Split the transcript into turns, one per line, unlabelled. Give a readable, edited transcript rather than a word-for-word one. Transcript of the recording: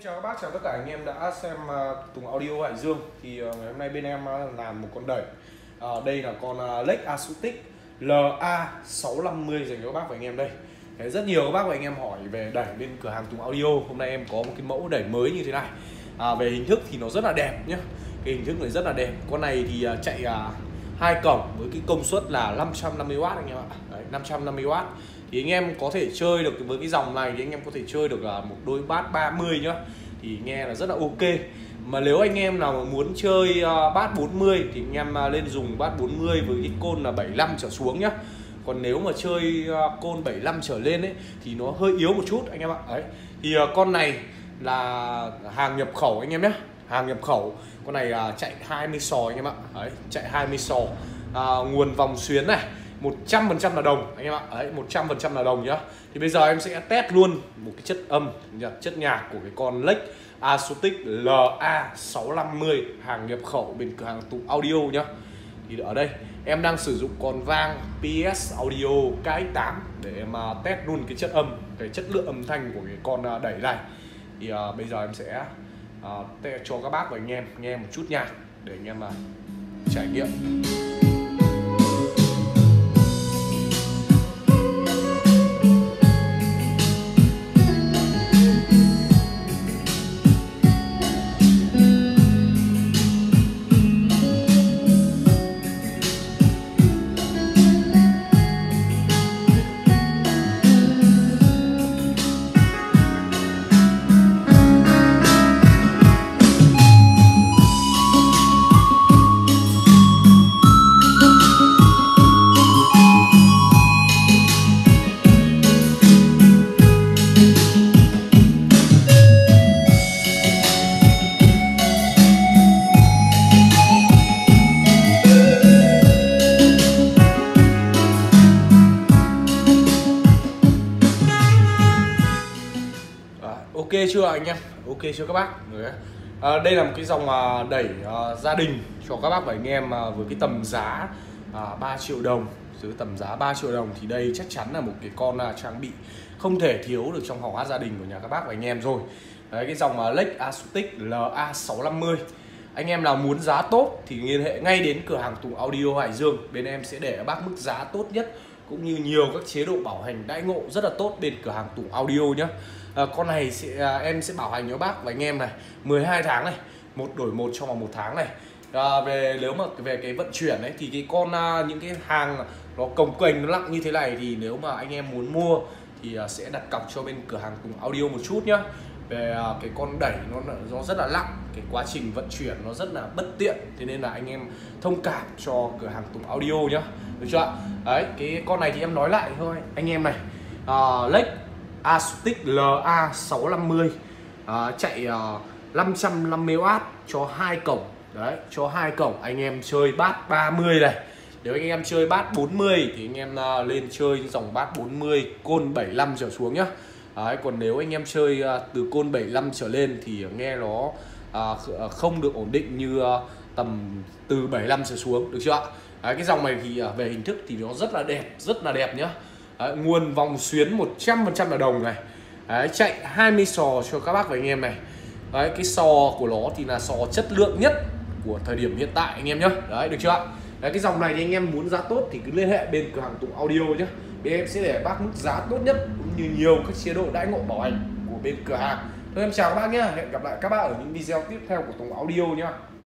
chào các bác, chào tất cả anh em đã xem Tùng Audio Hải Dương. Thì ngày hôm nay bên em làm một con đẩy. Đây là con Lex Acoustic LA650 dành cho các bác và anh em đây. Rất nhiều các bác và anh em hỏi về đẩy bên cửa hàng Tùng Audio. Hôm nay em có một cái mẫu đẩy mới như thế này. Về hình thức thì nó rất là đẹp nhé. Cái hình thức này rất là đẹp. Con này thì chạy 2 cổng với cái công suất là 550W anh em ạ. Đấy, 550W. Thì anh em có thể chơi được với cái dòng này thì anh em có thể chơi được một đôi bass 30 nhá. Thì nghe là rất là ok. Mà nếu anh em nào mà muốn chơi bass 40 thì anh em lên dùng bass 40 với cái côn là 75 trở xuống nhá. Còn nếu mà chơi côn 75 trở lên ấy thì nó hơi yếu một chút anh em ạ. Đấy. Thì con này là hàng nhập khẩu anh em nhé. Hàng nhập khẩu. Con này chạy 20 sò anh em ạ. Đấy, chạy 20 sò. Nguồn vòng xuyến này 100% là đồng anh em ạ. Đấy, 100% là đồng nhá. Thì bây giờ em sẽ test luôn một cái chất âm, chất nhạc của cái con Lex Acoustic LA650 hàng nhập khẩu bên cửa hàng Tùng Audio nhá. Thì ở đây em đang sử dụng con vang PS Audio KX8 để em test luôn cái chất âm, cái chất lượng âm thanh của cái con đẩy này. Thì bây giờ em sẽ cho các bác và anh em nghe một chút nhạc để anh em trải nghiệm. Ok chưa anh em? Ok chưa các bác? Đây là một cái dòng đẩy gia đình cho các bác và anh em với cái tầm giá 3 triệu đồng. Dưới tầm giá 3 triệu đồng thì đây chắc chắn là một cái con trang bị không thể thiếu được trong hò hát gia đình của nhà các bác và anh em rồi. Đấy, cái dòng Lex Acoustic LA650. Anh em nào muốn giá tốt thì liên hệ ngay đến cửa hàng Tùng Audio Hải Dương. Bên em sẽ để bác mức giá tốt nhất cũng như nhiều các chế độ bảo hành đãi ngộ rất là tốt bên cửa hàng Tùng Audio nhé. Con này em sẽ bảo hành cho bác và anh em này 12 tháng này, một đổi một trong vòng 1 tháng này. Nếu mà về cái vận chuyển ấy thì cái con những cái hàng nó cồng kềnh nó nặng như thế này thì nếu mà anh em muốn mua thì sẽ đặt cọc cho bên cửa hàng Tùng Audio một chút nhá. Về cái con đẩy nó rất là nặng, cái quá trình vận chuyển nó rất là bất tiện, thế nên là anh em thông cảm cho cửa hàng Tùng Audio nhá, được chưa ạ? Đấy, cái con này thì em nói lại thôi anh em này, Lex Acoustic LA650 chạy 550W cho 2 cổng. Đấy, cho 2 cổng anh em chơi bass 30 này. Nếu anh em chơi bass 40 thì anh em lên chơi dòng bass 40 côn 75 trở xuống nhá. Đấy, còn nếu anh em chơi từ côn 75 trở lên thì nghe nó không được ổn định như tầm từ 75 trở xuống, được chưa ạ? Đấy, cái dòng này thì về hình thức thì nó rất là đẹp nhá. Đấy, nguồn vòng xuyến 100% là đồng này. Đấy, chạy 20 sò cho các bác và anh em này. Đấy, cái sò của nó thì là sò chất lượng nhất của thời điểm hiện tại anh em nhé. Đấy, được chưa ạ? Đấy, cái dòng này thì anh em muốn giá tốt thì cứ liên hệ bên cửa hàng Tùng Audio nhé. Bên em sẽ để bác mức giá tốt nhất cũng như nhiều các chế độ đãi ngộ bảo hành của bên cửa hàng. Thôi em chào các bác nhé. Hẹn gặp lại các bác ở những video tiếp theo của Tùng Audio nhé.